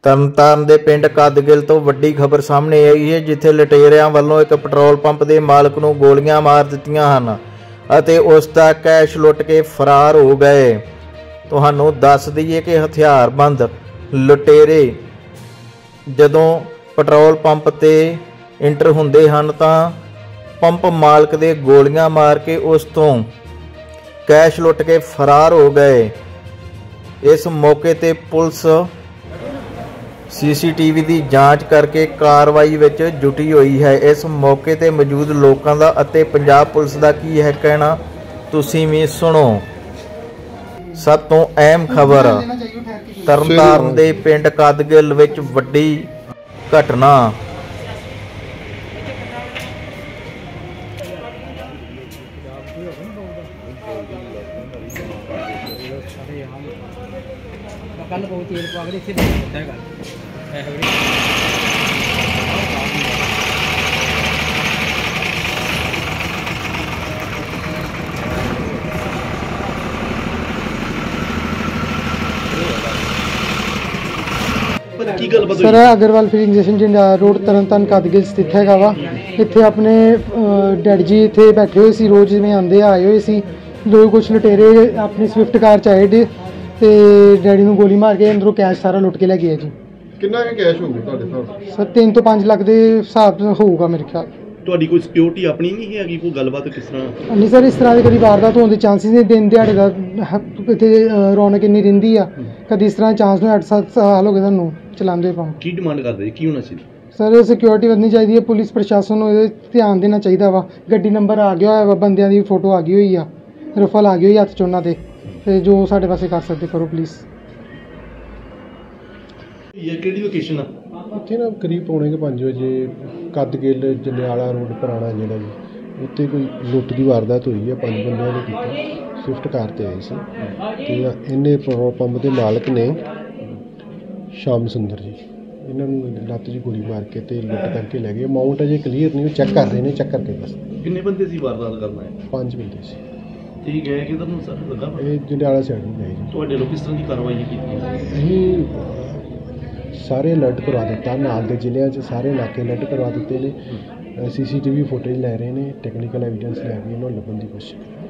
ਤਰਨਤਾਰਨ ਦੇ ਪਿੰਡ ਕਦਗਿੱਲ ਤੋਂ ਵੱਡੀ ਖਬਰ ਸਾਹਮਣੇ ਆਈ ਹੈ, ਜਿੱਥੇ ਲੁਟੇਰਿਆਂ ਵੱਲੋਂ ਇੱਕ ਪੈਟਰੋਲ ਪੰਪ ਦੇ ਮਾਲਕ ਨੂੰ ਗੋਲੀਆਂ ਮਾਰ ਦਿੱਤੀਆਂ ਹਨ ਅਤੇ ਉਸ ਦਾ ਕੈਸ਼ ਲੁੱਟ ਕੇ ਫਰਾਰ ਹੋ ਗਏ। ਤੁਹਾਨੂੰ ਦੱਸ ਦਈਏ ਕਿ ਹਥਿਆਰਬੰਦ ਲੁਟੇਰੇ ਜਦੋਂ ਪੈਟਰੋਲ ਪੰਪ ਤੇ ਇੰਟਰ ਹੁੰਦੇ ਹਨ ਤਾਂ ਪੰਪ ਮਾਲਕ ਦੇ ਗੋਲੀਆਂ ਮਾਰ ਕੇ ਉਸ ਤੋਂ ਕੈਸ਼ ਲੁੱਟ ਕੇ ਫਰਾਰ ਹੋ ਗਏ। इस मौके ते पुलिस CCTV की जांच करके कार्रवाई विच जुटी हुई है। इस मौके ते मौजूद लोगों का अते पंजाब पुलिस का की है कहना, तुसीं भी सुनो। सब तो अहम खबर, तरनतारन दे पिंड कदगिल विच वड्डी घटना। कल बहुत तेल पा के इतने होता है sir Agarwal filling station Jandiala road Tarn Taran Kadgil स्थित है वा। इत्थे अपने डैडी जी इत्थे बैठे हुए सी, रोज़ जिवें आंदे आए हुए सी। दो कुछ लुटेरे अपनी स्विफ्ट कार च आए ते डैडी नूं गोली मार के अंदरों कैश सारा लुट के लै गए जी। कितना कैश होगा ਤੁਹਾਡੇ ਹਿਸਾਬ सर 3 ਤੋਂ 5 ਲੱਖ ਦੇ ਹਿਸਾਬ ਹੋਊਗਾ ਮੇਰੇ ਖਿਆਲ। ਤੁਹਾਡੀ ਕੋਈ ਸਿਕਿਉਰਿਟੀ ਆਪਣੀ ਨਹੀਂ ਹੈਗੀ, ਕੋਈ ਗੱਲਬਾਤ ਕਿਸ ਤਰ੍ਹਾਂ? ਨਹੀਂ ਸਰ, ਇਸ ਤਰ੍ਹਾਂ ਦੇ ਕਦੀ ਵਾਰਦਾਤ ਹੋਣ ਦੇ ਚਾਂਸਿਸ ਨੇ। ਦਿਨ ਦਿਹਾੜੇ ਦਾ ਇੱਥੇ ਰੌਣਕ ਇੰਨੀ ਰਹਿੰਦੀ ਆ, ਕਦੀ ਇਸ ਤਰ੍ਹਾਂ ਚਾਂਸ ਨੂੰ 8-7 ਸਾਲ ਹੋ ਗਏ ਤੁਹਾਨੂੰ ਚਲਾਉਂਦੇ ਪਾ। ਕੀ ਡਿਮਾਂਡ ਕਰਦੇ, ਕੀ ਹੋਣਾ ਚਾਹੀਦਾ? ਸਰ ਸਿਕਿਉਰਿਟੀ ਵਧਣੀ ਚਾਹੀਦੀ ਹੈ, ਪੁਲਿਸ ਪ੍ਰਸ਼ਾਸਨ ਨੂੰ ਇਹਦੇ ਧਿਆਨ ਦੇਣਾ ਚਾਹੀਦਾ ਵਾ। ਗੱਡੀ ਨੰਬਰ ਆ ਗਿਆ ਹੋਇਆ ਵਾ, ਬੰਦਿਆਂ ਦੀ ਫੋਟੋ ਆ ਗਈ ਹੋਈ ਆ, ਰਫਲ ਆ ਗਈ ਹੋਈ ਹੱਥ 'ਚ ਉਹਨਾਂ ਦੇ, ਤੇ ਜੋ ਸਾਡੇ ਪਾਸੇ ਕਰ ਸਕਦੇ ਕਰੋ ਪਲੀਜ਼। ਇਹ ਕਿਹੜੀ ਲੋਕੇਸ਼ਨ ਆ? ਉੱਥੇ ਨਾ ਕਰੀਬ ਪੌਣੇ 5 ਵਜੇ ਕਦਗਿੱਲ ਜੰਡਿਆਲਾ ਰੋਡ ਪੁਰਾਣਾ ਜਿਹੜਾ ਜੀ, ਉੱਥੇ ਕੋਈ ਲੁੱਟ ਦੀ ਵਾਰਦਾਤ ਹੋਈ ਹੈ। 5 ਬੰਦਿਆਂ ਨੇ ਕੀਤੀ, ਸਵਿਫਟ ਕਾਰ 'ਤੇ ਆਏ ਸੀ ਅਤੇ ਇਹਨੇ ਪੈਟਰੋਲ ਪੰਪ ਦੇ ਮਾਲਕ ਨੇ ਸ਼ਾਮ ਸੁੰਦਰ ਜੀ, ਇਹਨਾਂ ਨੂੰ ਲੱਤ 'ਚ ਗੋਲੀ ਮਾਰ ਕੇ ਤੇ ਲੁੱਟ ਕਰਕੇ ਲੈ ਗਏ। ਅਮਾਊਂਟ ਅਜੇ ਕਲੀਅਰ ਨਹੀਂ, ਉਹ ਚੈੱਕ ਕਰ ਰਹੇ ਨੇ, ਚੈੱਕ ਕਰਕੇ ਦੱਸ। ਕਿੰਨੇ ਬੰਦੇ ਸੀ ਵਾਰਦਾਤ ਕਰਨਾ ਹੈ? 5 ਬੰਦੇ ਸੀ। ਠੀਕ ਹੈ, ਕਿਧਰ ਨੂੰ ਸਰ ਲੱਗਾ? ਇਹ ਜੰਡਿਆਲਾ ਸਾਈਡ ਨੂੰ ਗਏ ਜੀ। ਤੁਹਾਡੇ ਲੋਕ ਕਿਸ ਤਰ੍ਹਾਂ ਦੀ ਕਾਰਵਾਈ ਕੀਤੀ? ਅਸੀਂ ਸਾਰੇ ਅਲਰਟ ਕਰਵਾ ਦਿੱਤਾ, ਨਾਲ ਦੇ ਜ਼ਿਲ੍ਹਿਆਂ 'ਚ ਸਾਰੇ ਇਲਾਕੇ ਅਲਰਟ ਕਰਵਾ ਦਿੱਤੇ ਨੇ। CCTV ਫੁਟੇਜ ਲੈ ਰਹੇ ਨੇ, ਟੈਕਨੀਕਲ ਐਵੀਡੈਂਸ ਲੈ ਕੇ ਇਹਨਾਂ ਨੂੰ ਲੱਭਣ ਦੀ ਕੋਸ਼ਿਸ਼।